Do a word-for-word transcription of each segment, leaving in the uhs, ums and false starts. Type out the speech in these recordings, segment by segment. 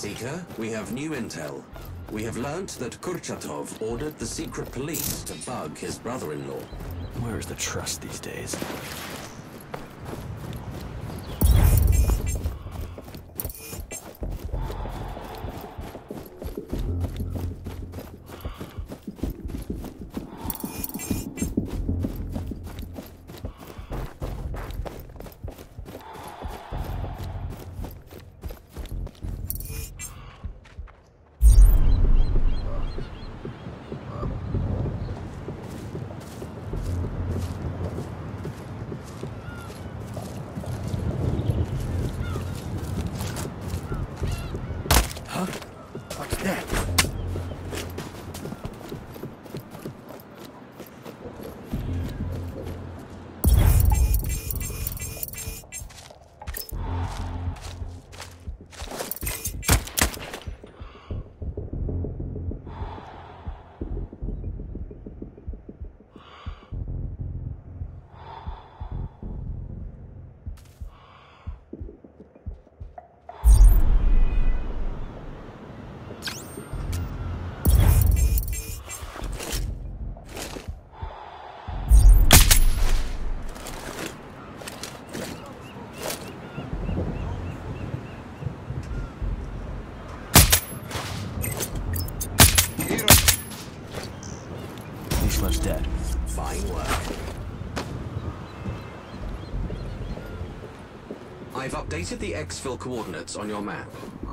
Seeker, we have new intel. We have learnt that Kurchatov ordered the secret police to bug his brother-in-law. Where is the trust these days? Dead. Fine work. I've updated the exfil coordinates on your map.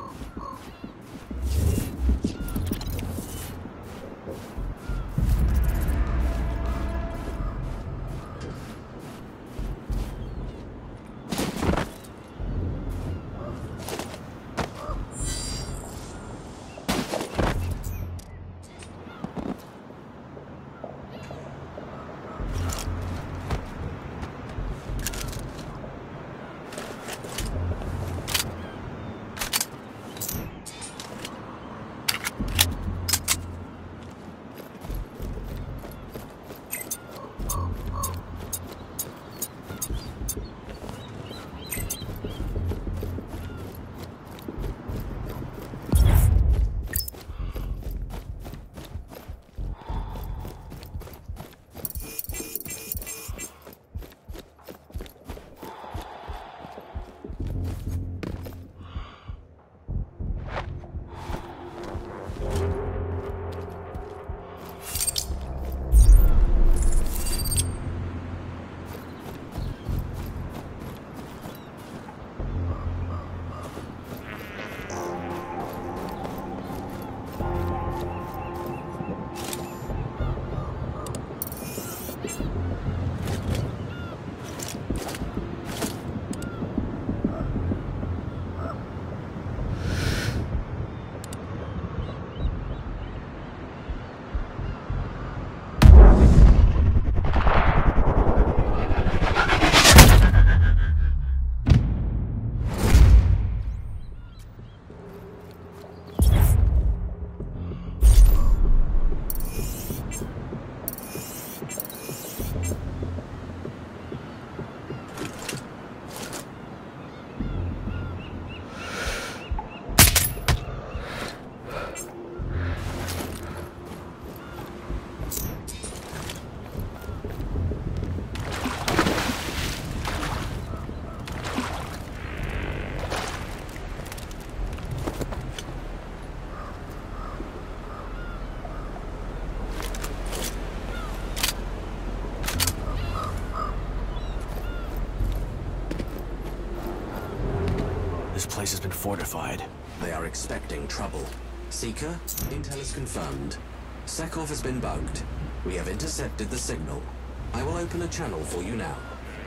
This place has been fortified. They are expecting trouble. Seeker, intel is confirmed. Sekov has been bugged. We have intercepted the signal. I will open a channel for you now.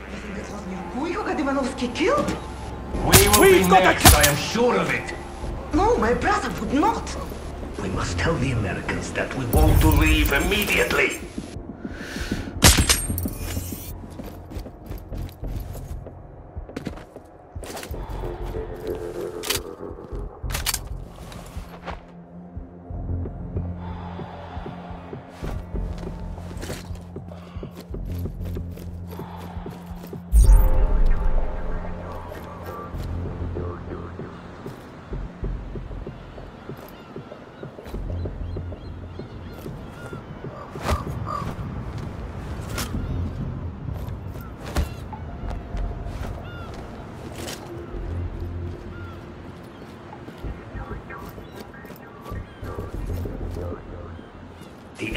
We will killed? We will We've be got next, I am sure of it. No, my brother would not. We must tell the Americans that we want to leave immediately.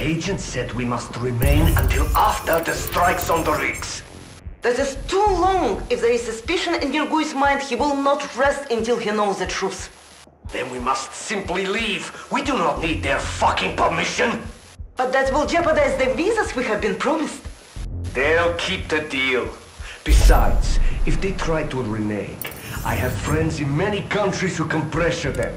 agent said we must remain until after the strikes on the rigs. That is too long. If there is suspicion in Virgui's mind, he will not rest until he knows the truth. Then we must simply leave. We do not need their fucking permission. But that will jeopardize the visas we have been promised. They'll keep the deal. Besides, if they try to renege, I have friends in many countries who can pressure them.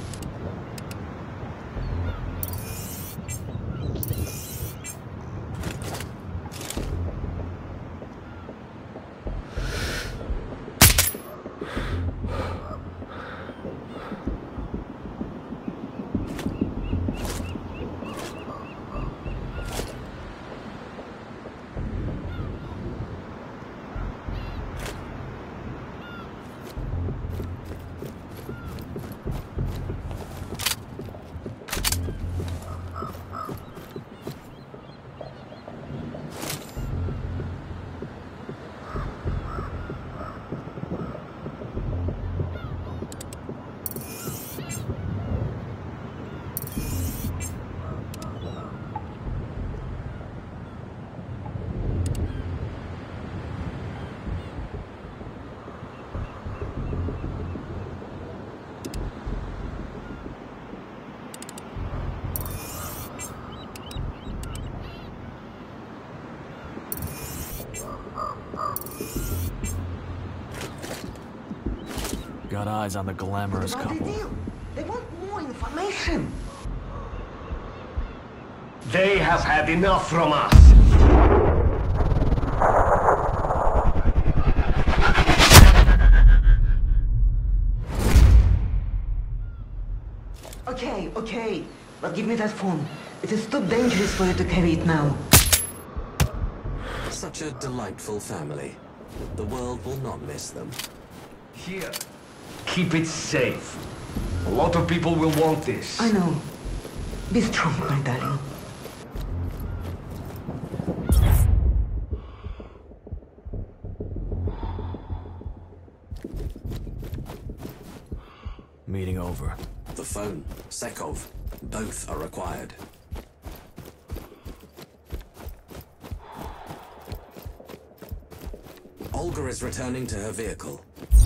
Got eyes on the glamorous What about the couple. deal? They want more information. They have had enough from us. Okay, okay. But give me that phone. It is too dangerous for you to carry it now. Such a delightful family. The world will not miss them. Here. Keep it safe. A lot of people will want this. I know. Be strong, my darling. Meeting over. The phone, Sekov, both are required. Olga is returning to her vehicle.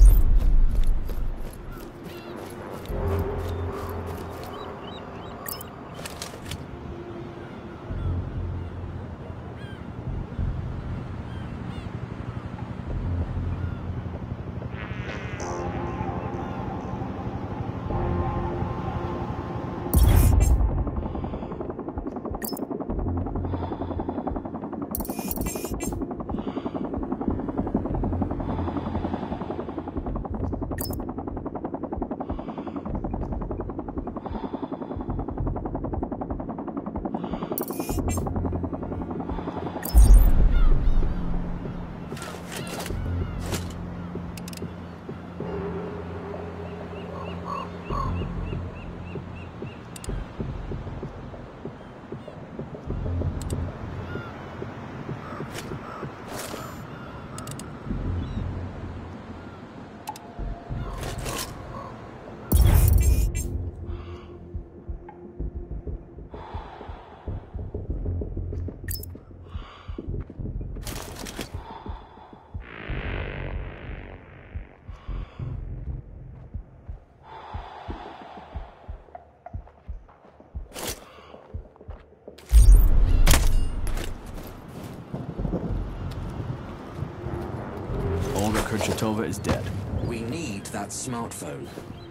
Kurchatova is dead. We need that smartphone.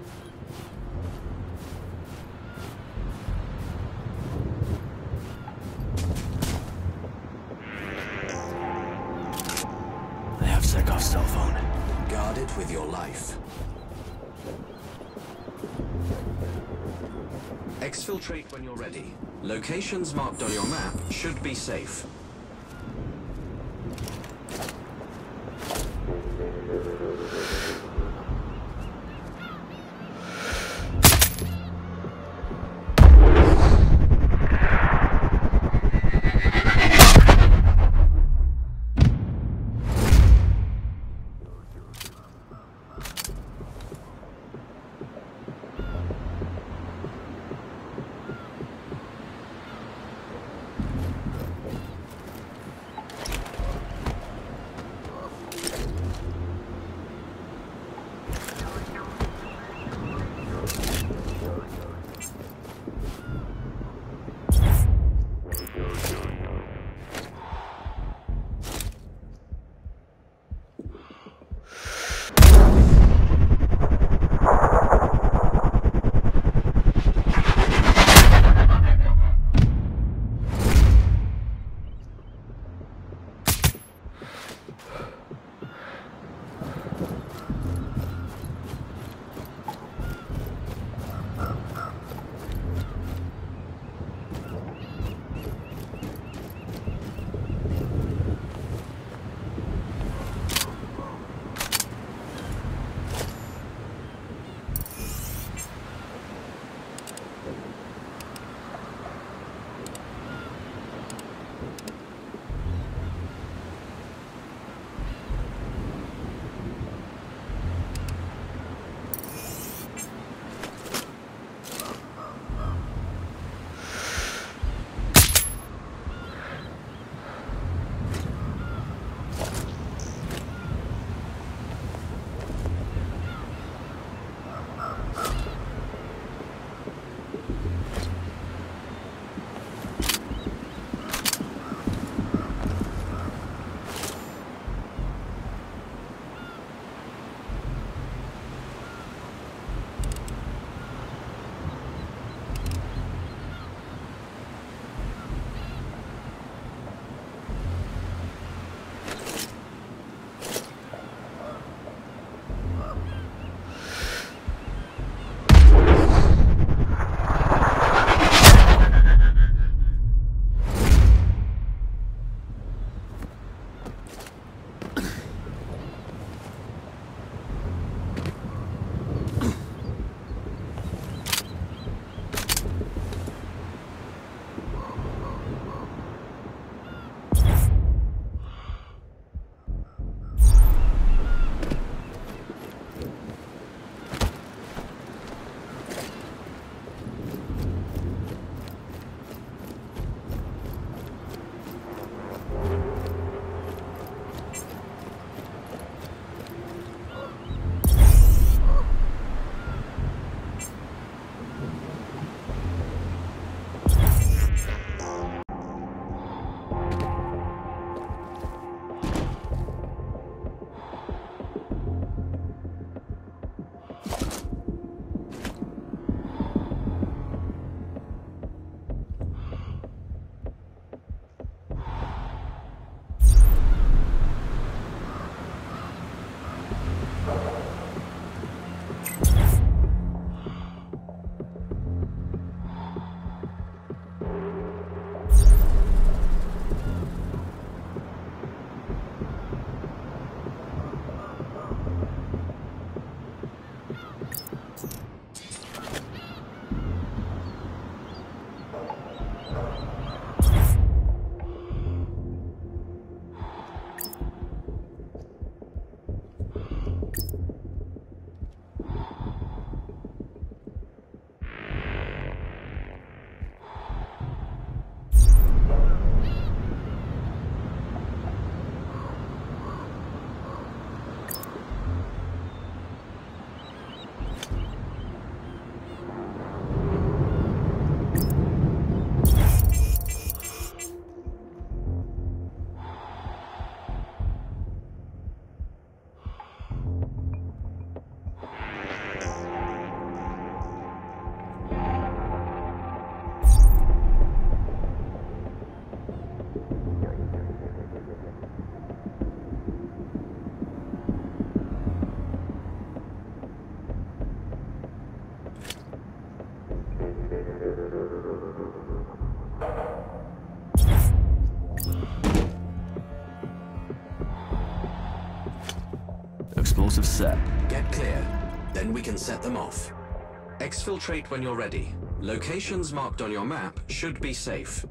I have Sekov's cell phone. Guard it with your life. Exfiltrate when you're ready. Locations marked on your map should be safe. Explosive set. Get clear, then we can set them off. Exfiltrate when you're ready. Locations marked on your map should be safe.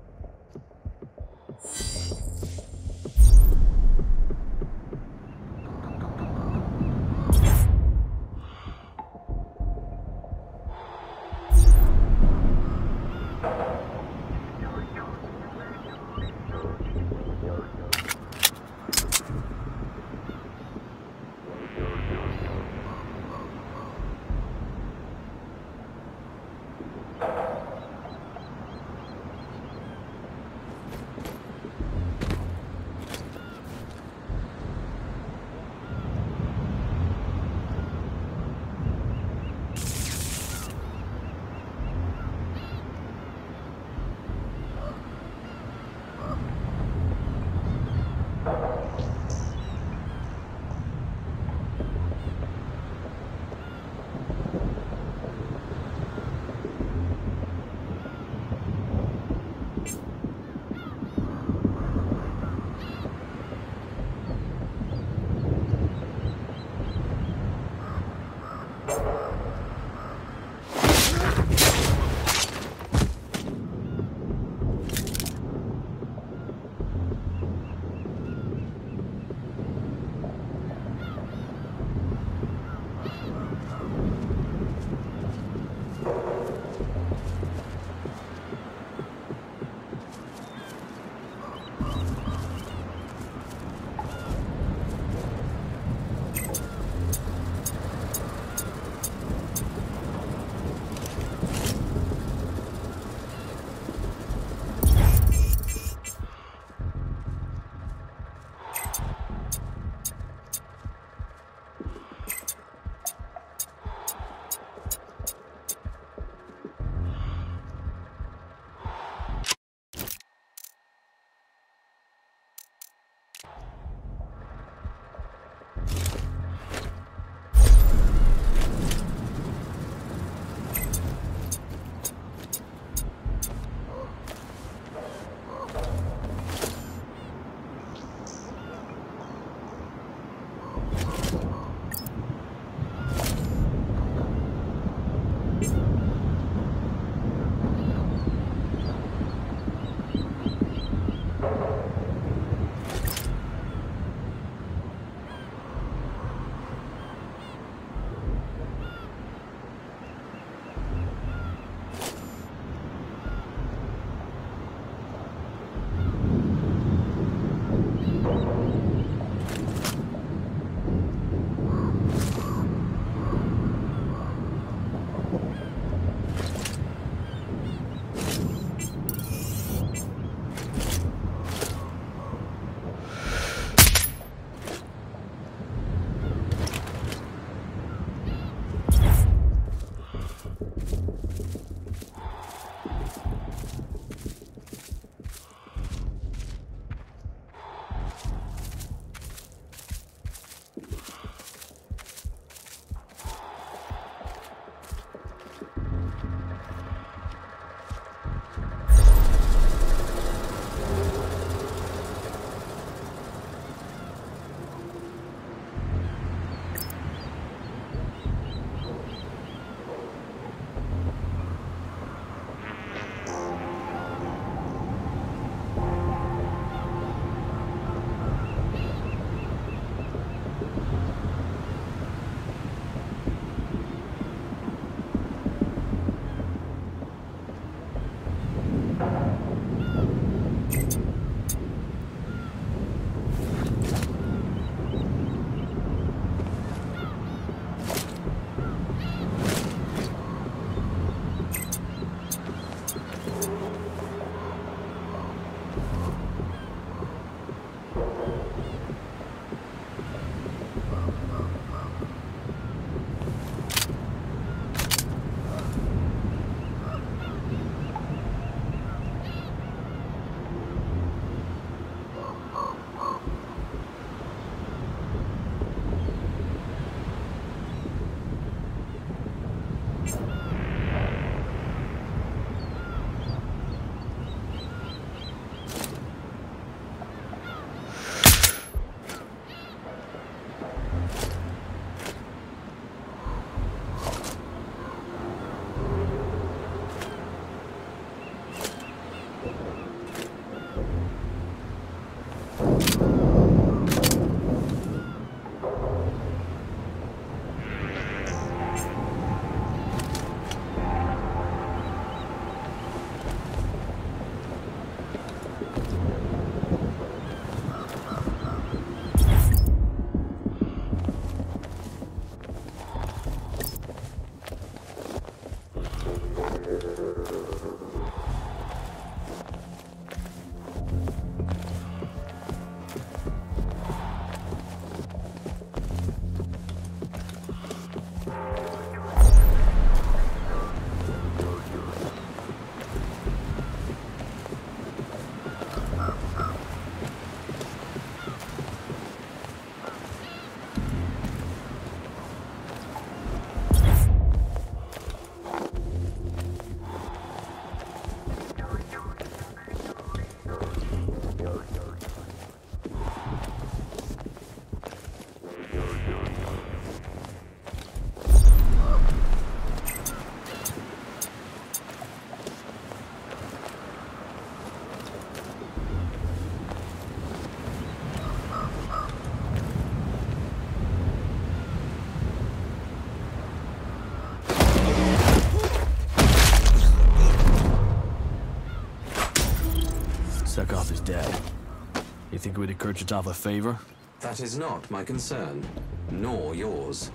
dead. You think we did Kurchatov a favor? That is not my concern, nor yours.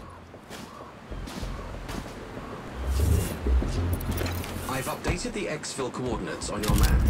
I've updated the exfil coordinates on your map.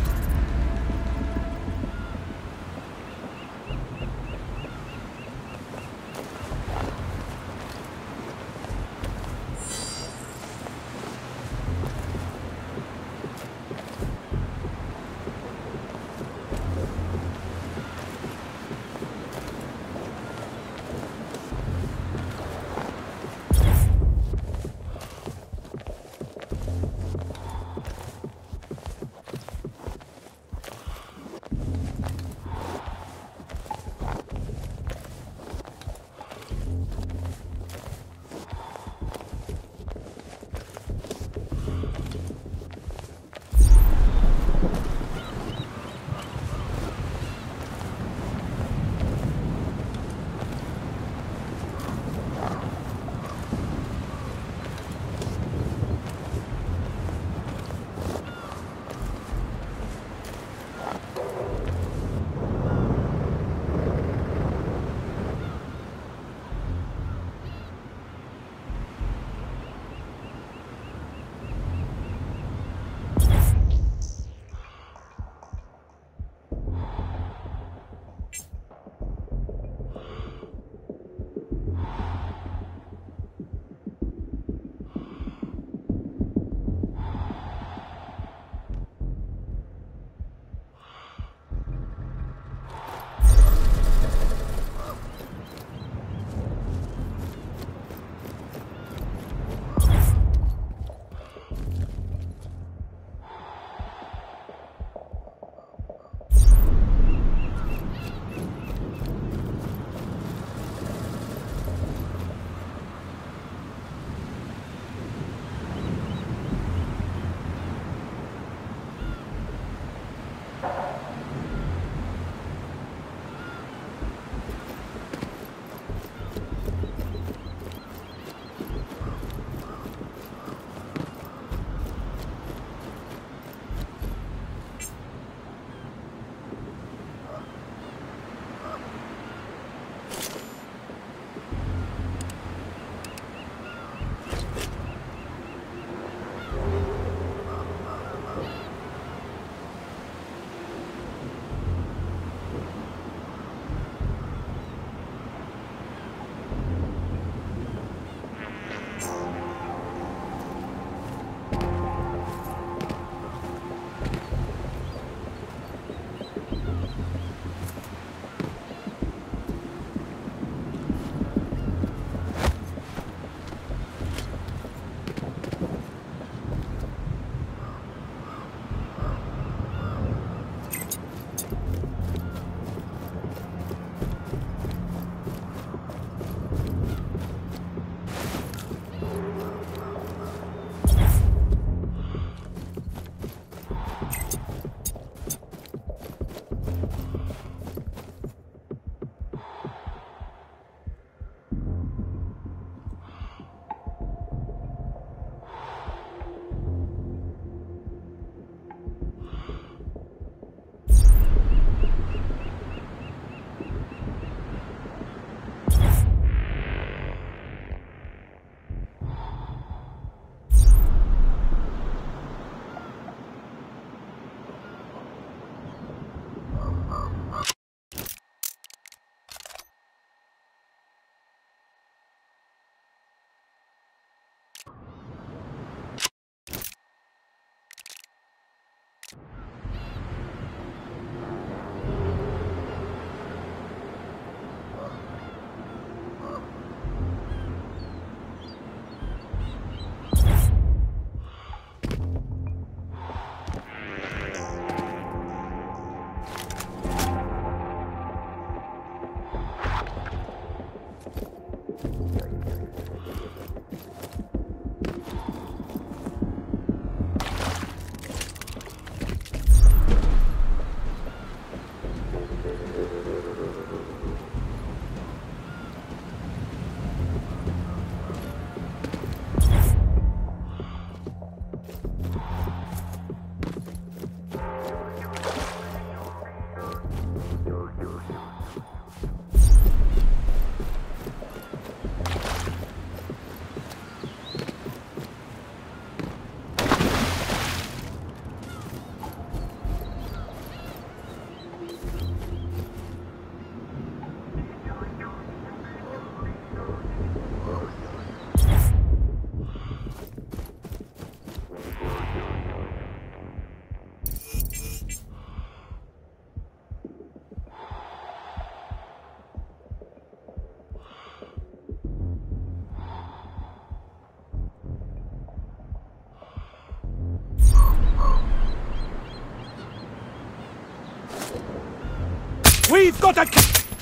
got a...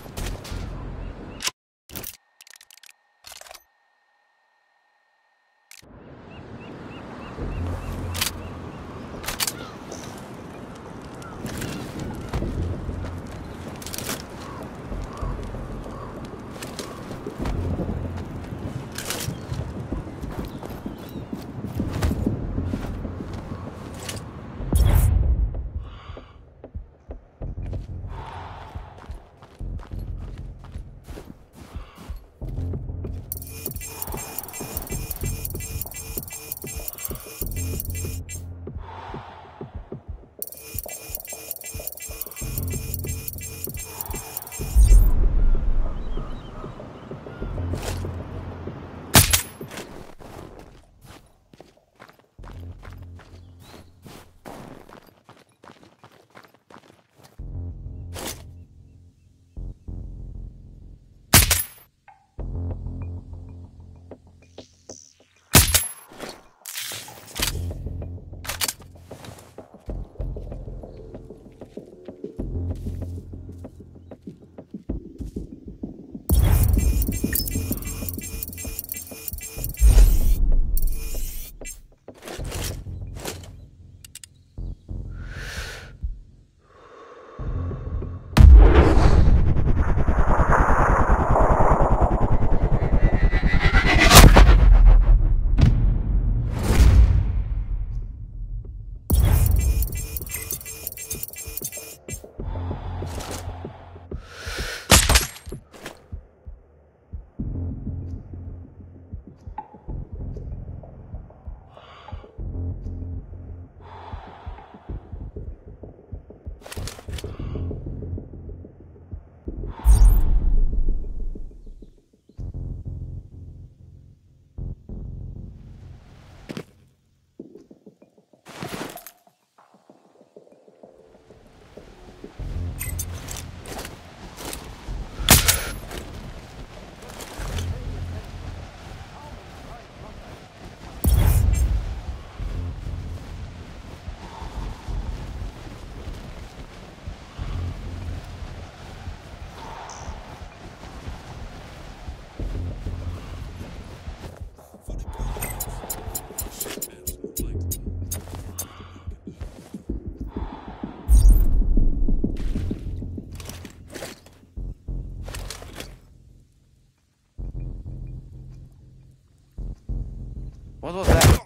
What was that?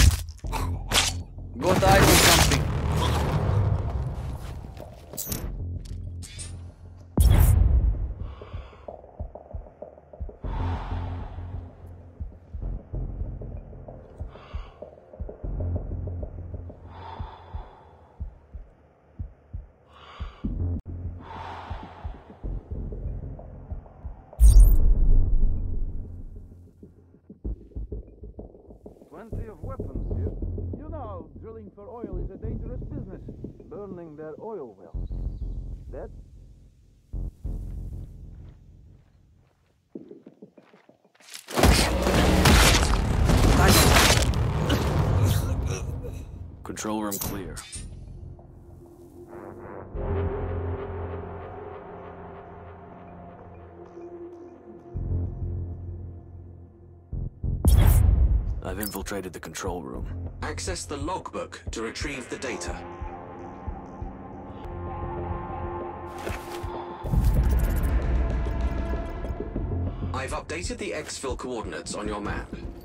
Got eyes on something. Plenty of weapons here. You know, drilling for oil is a dangerous business. Burning their oil wells. That? Control room clear. I've infiltrated the control room. Access the logbook to retrieve the data. I've updated the exfil coordinates on your map.